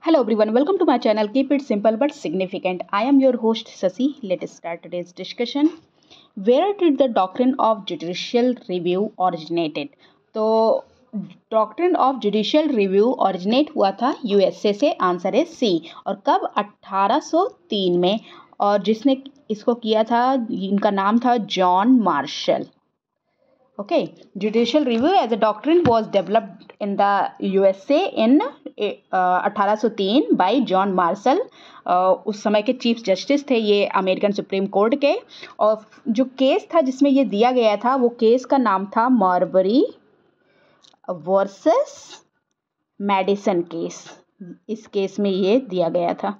Hello everyone, welcome to my channel. Keep it simple but significant. I am your host Sasi. Let us start today's discussion. Where did the doctrine of judicial review originated? तो doctrine of judicial review originate हुआ था USA से. Answer है सी. और कब? 1803 में. और जिसने इसको किया था इनका नाम था John Marshall. Okay, judicial review as a doctrine was developed in the USA in 1803 by John Marshall. उस समय के चीफ जस्टिस थे ये अमेरिकन सुप्रीम कोर्ट के. और जो केस था जिसमें ये दिया गया था वो केस का नाम था मार्बरी वर्सेस मेडिसन केस. इस केस में ये दिया गया था.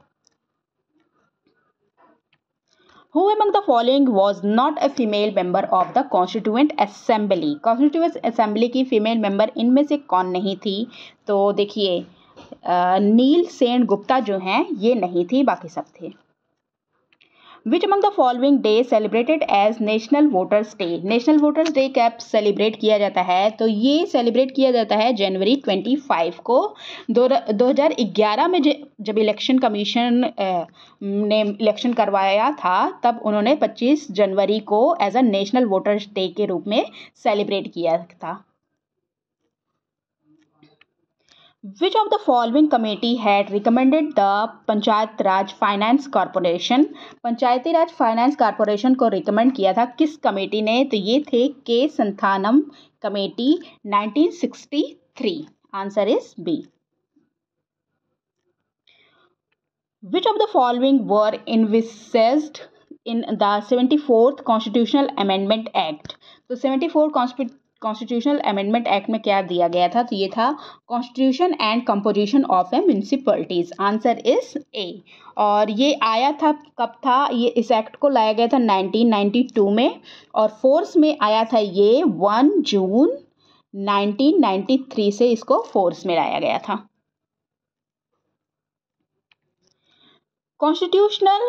Who among the following was not a female member of the Constituent Assembly? Constituent Assembly की फीमेल मेंबर इनमें से कौन नहीं थी? तो देखिए नील सेन गुप्ता जो हैं ये नहीं थी, बाकी सब थे. Which among the following day celebrated as National Voters Day? National voters day कब सेलिब्रेट किया जाता है? तो ये सेलिब्रेट किया जाता है जनवरी 25 को. 2011 में जब इलेक्शन कमीशन ने इलेक्शन करवाया था तब उन्होंने 25 जनवरी को as a national voters day के रूप में सेलिब्रेट किया था. Which of the following committee had recommended the Panchayat Raj finance corporation? Panchayati Raj finance corporation को रिकमेंड किया था किस कमेटी ने? तो ये थे के Santhanam committee 1963. Answer is B. Which of the following were envisaged in the 74th Constitutional Amendment Act? तो 74 कॉन्स्टिट्यूशनल अमेंडमेंट एक्ट में क्या दिया गया था? तो ये था constitution and composition of a municipalities. Answer is A. और ये आया था कब था? ये इस एक्ट को लाया गया था 1992 में और फोर्स में आया था ये 1 जून 1993 से इसको फोर्स में लाया गया था. Constitutional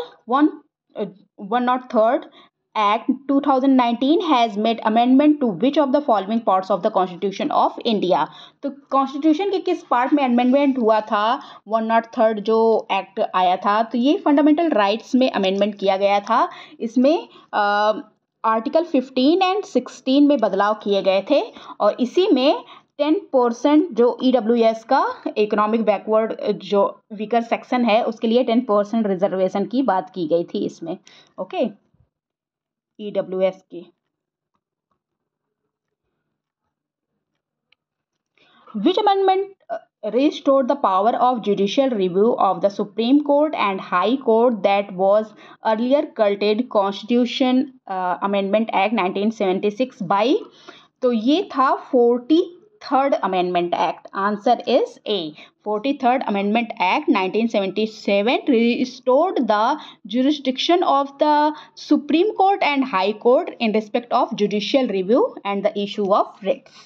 103rd Act 2019 has made amendment to which of the following parts of the Constitution of India? तो कॉन्स्टिट्यूशन के किस पार्ट में अमेंडमेंट हुआ था? 103rd जो एक्ट आया था तो ये फंडामेंटल राइट्स में अमेंडमेंट किया गया था. इसमें आर्टिकल 15 एंड 16 में बदलाव किए गए थे और इसी में 10% जो EWS का इकोनॉमिक बैकवर्ड जो वीकर सेक्शन है उसके लिए 10% रिजर्वेशन की बात की गई थी इसमें. ओके, EWS की. Which amendment restored the power of judicial review of the Supreme Court and High Court that was earlier curtailed? Constitution Amendment Act 1976 by. तो ये था 43rd Amendment Act. Answer is A. 43rd Amendment Act 1977 restored the jurisdiction of the Supreme Court and High Court in respect of judicial review and the issue of writs.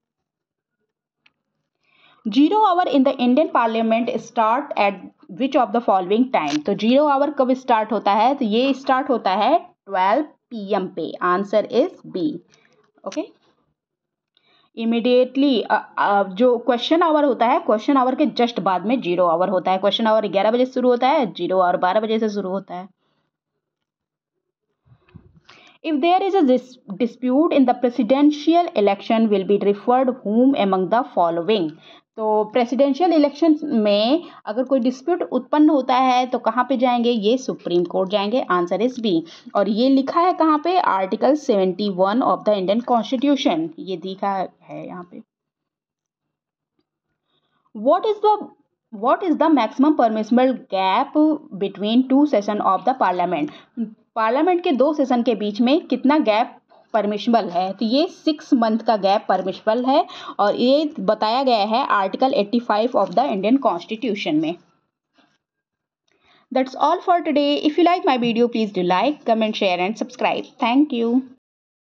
Zero hour in the Indian Parliament start at which of the following time? तो zero hour कब start होता है? तो ये start होता है 12 PM पे. Answer is B. Okay, immediately जो क्वेश्चन आवर होता है क्वेश्चन आवर के जस्ट बाद में जीरो आवर होता है. क्वेश्चन आवर 11 बजे शुरू होता है, जीरो आवर 12 बजे से शुरू होता है. If there is a dispute in the presidential election will be referred whom among the following? तो प्रेसिडेंशियल इलेक्शन में अगर कोई डिस्प्यूट उत्पन्न होता है तो कहाँ पे जाएंगे? ये सुप्रीम कोर्ट जाएंगे. Answer is B. और ये लिखा है कहाँ पे? Article 71 of the Indian constitution ये दिखा है यहाँ पे. What is the maximum permissible gap between two session of the parliament? Parliament के 2 सेशन के बीच में कितना गैप परमिशबल है? तो ये 6 मंथ का गैप परमिशबल है और ये बताया गया है article 85 of the Indian constitution में. That's all for today. If you like my video, please do like, comment, share and subscribe. Thank you.